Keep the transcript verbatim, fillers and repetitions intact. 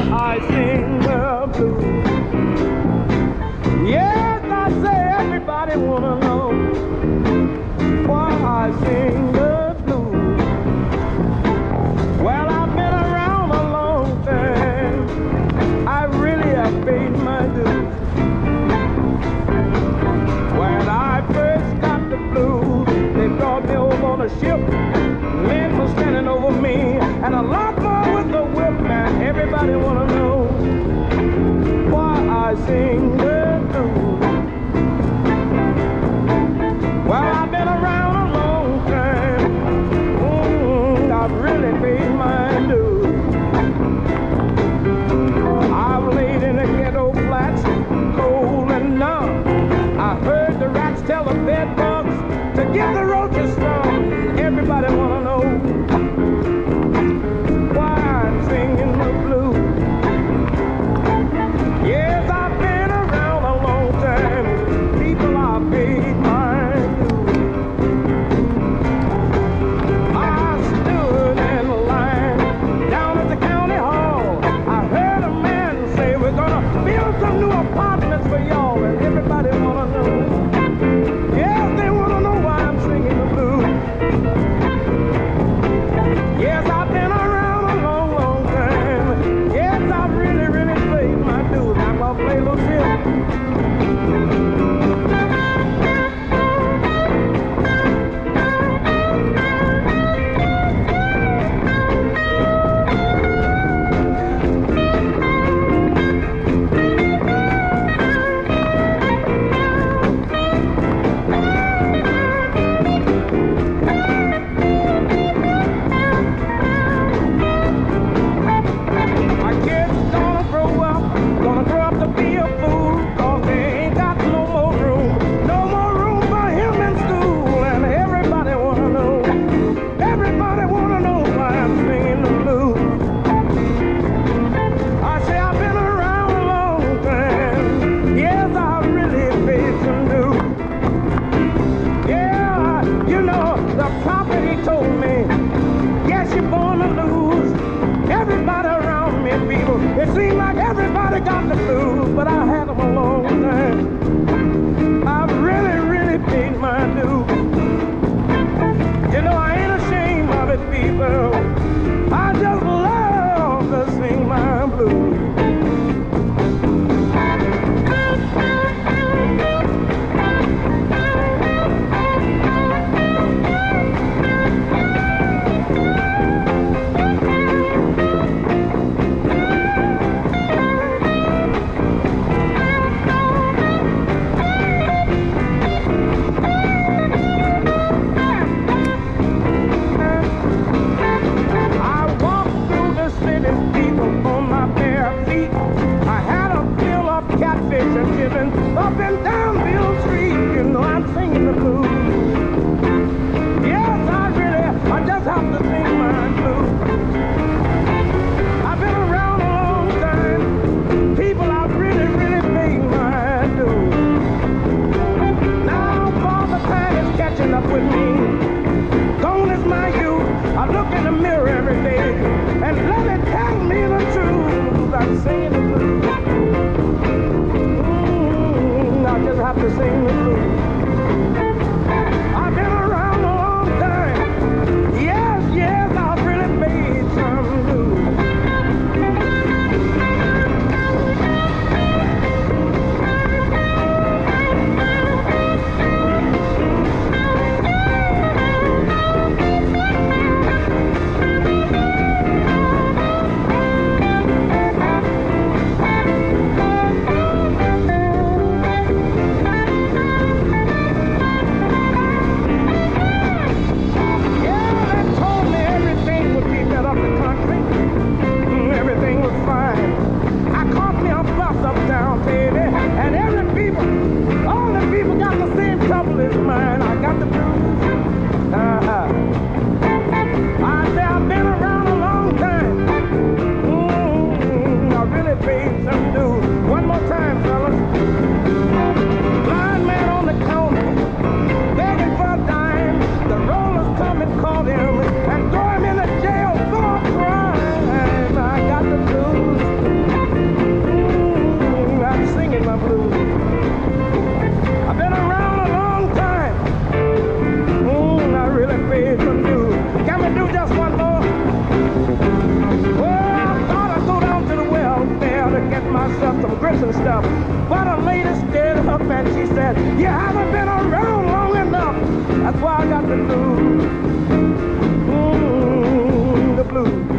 I sing the blues. Yes, I say everybody wanna know why I sing the blues. Well, I've been around a long time. I really have paid my dues. When I first got the blues, they brought me over on a ship. Men were standing over me, and a lot more with the whip, man. Everybody wanna know why I sing the blues. Well, I've been around a long time. Mm, I've really paid my dues. I've laid in the ghetto flats, cold and numb. I heard the rats tell the bed bugs to give the roaches some. Everybody wanna know why I'm singing the blues. Yes, I've been around a long time. People, I've paid my dues. I stood in line down at the county hall. I heard a man say, we're gonna build some new apartments for y'all, and everybody wanna know. Yes, they wanna know why I'm singing the blues. Yes, I've been around a long, long time. Yes, I've really, really played my dues. I'm gonna play a little bit. My kids gonna grow up, gonna grow up to be a fool, 'cause they ain't got no more room, no more room for him in school. And everybody wanna know, everybody wanna know why I'm singing the blues. I say I've been around a long time. Yes, I really paid some dues. Yeah, you know, the prophet, he told me, yes, you're born to lose. Everybody around me, people, it seemed like everybody got the blues, but I had them a long time. I've really, really paid my dues. You know, I ain't ashamed of it, people. I just love to sing my blues. I walked through the city, people, on my bare feet. I had a fill of catfish and chicken up and down Bill Street. You know, I'm singing the blues. Yes, I really, I just have to sing my blues. I've been around a long time. People, I've really, really paid my dues. Now, Father Time is catching up with me. Gone is my youth. I look in the mirror every day and let it tell me the truth. I'm singing the blues. Mm, I just have to sing the blues. I've been around a long time. Yes, yes, I've really made some dues. myself some grits and stuff. But a lady stood up and she said, you haven't been around long enough. That's why I got the blues. Mm, the blues.